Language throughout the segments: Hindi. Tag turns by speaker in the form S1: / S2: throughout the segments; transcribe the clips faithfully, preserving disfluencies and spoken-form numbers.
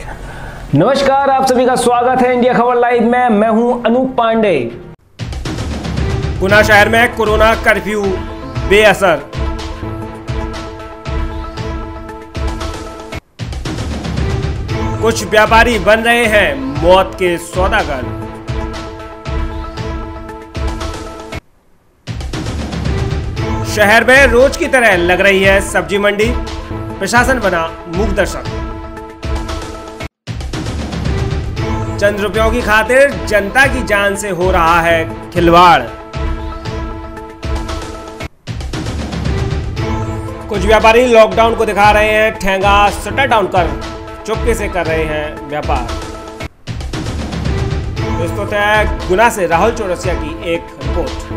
S1: नमस्कार, आप सभी का स्वागत है इंडिया खबर लाइव में। मैं हूं अनूप पांडे।
S2: गुना शहर में कोरोना कर्फ्यू बेअसर। कुछ व्यापारी बन रहे हैं मौत के सौदागर। शहर में रोज की तरह लग रही है सब्जी मंडी, प्रशासन बना मूक दर्शक। चंद रुपयों की खातिर जनता की जान से हो रहा है खिलवाड़। कुछ व्यापारी लॉकडाउन को दिखा रहे हैं ठेंगा, शटर डाउन कर चुपके से कर रहे हैं व्यापार। दोस्तों, है गुना से राहुल चौरसिया की एक रिपोर्ट।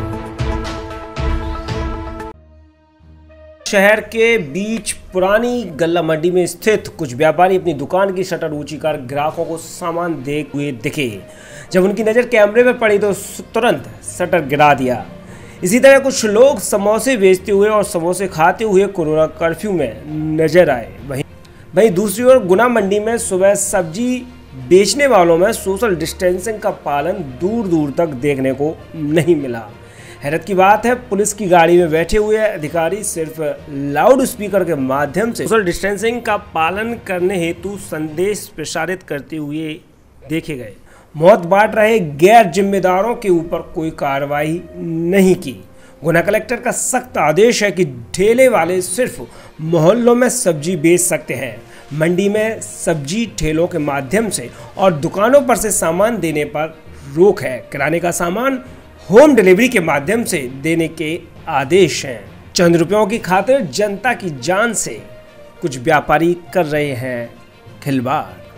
S2: शहर के बीच पुरानी गल्ला मंडी में स्थित कुछ व्यापारी अपनी दुकान की शटर ऊंची कर ग्राहकों को सामान देते हुए दिखे। जब उनकी नज़र कैमरे में पड़ी तो तुरंत शटर गिरा दिया। इसी तरह कुछ लोग समोसे बेचते हुए और समोसे खाते हुए कोरोना कर्फ्यू में नजर आए। वहीं वहीं दूसरी ओर गुना मंडी में सुबह सब्जी बेचने वालों में सोशल डिस्टेंसिंग का पालन दूर दूर तक देखने को नहीं मिला। हैरत की बात है, पुलिस की गाड़ी में बैठे हुए अधिकारी सिर्फ लाउड स्पीकर के माध्यम से सोशल डिस्टेंसिंग का पालन करने हेतु संदेश प्रसारित करते हुए देखे गए। मौत बांट रहे गैर जिम्मेदारों के ऊपर कोई कार्रवाई नहीं की। गुना कलेक्टर का सख्त आदेश है कि ठेले वाले सिर्फ मोहल्लों में सब्जी बेच सकते हैं। मंडी में सब्जी ठेलों के माध्यम से और दुकानों पर से सामान देने पर रोक है। किराने का सामान होम डिलीवरी के माध्यम से देने के आदेश हैं। चंद रुपयों की खातिर जनता की जान से कुछ व्यापारी कर रहे हैं खिलवाड़।